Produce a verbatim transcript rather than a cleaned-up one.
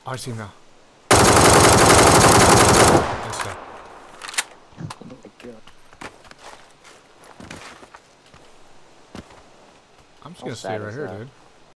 I see him now. Nice guy. Oh my god. I'm just How gonna stay sad right is here, that? dude.